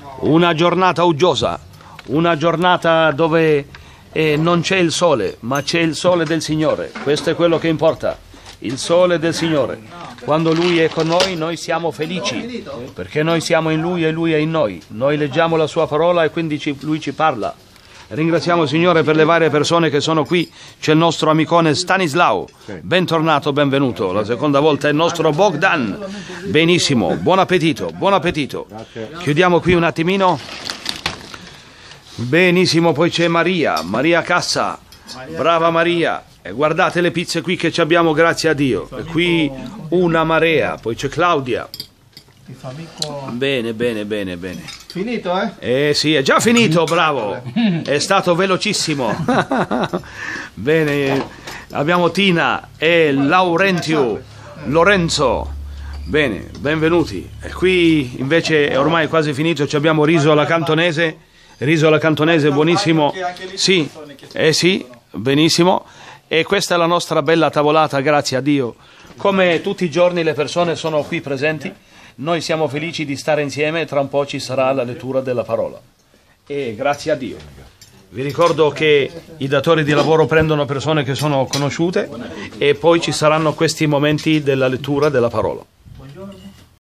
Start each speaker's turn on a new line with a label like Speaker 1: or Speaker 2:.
Speaker 1: una giornata uggiosa, una giornata dove non c'è il sole, ma c'è il sole del Signore. Questo è quello che importa, il sole del Signore. Quando Lui è con noi, noi siamo felici, perché noi siamo in Lui e Lui è in noi. Noi leggiamo la Sua parola e quindi Lui ci parla. Ringraziamo il Signore per le varie persone che sono qui. C'è il nostro amicone Stanislao, bentornato, benvenuto. La seconda volta è il nostro Bogdan. Benissimo, buon appetito, buon appetito. Chiudiamo qui un attimino. Benissimo, poi c'è Maria Cassa, brava Maria. E guardate le pizze qui che ci abbiamo, grazie a Dio. E qui una marea, poi c'è Claudia. Bene.
Speaker 2: Finito, eh?
Speaker 1: Sì, è già finito, bravo. È stato velocissimo. Bene, abbiamo Tina e Lorenzo. Bene, benvenuti. E qui invece è ormai quasi finito, ci abbiamo riso alla cantonese, buonissimo. Sì, sì, benissimo. E questa è la nostra bella tavolata, grazie a Dio. Come tutti i giorni le persone sono qui presenti. Noi siamo felici di stare insieme e tra un po' ci sarà la lettura della parola. E grazie a Dio. Vi ricordo che i datori di lavoro prendono persone che sono conosciute e poi ci saranno questi momenti della lettura della parola.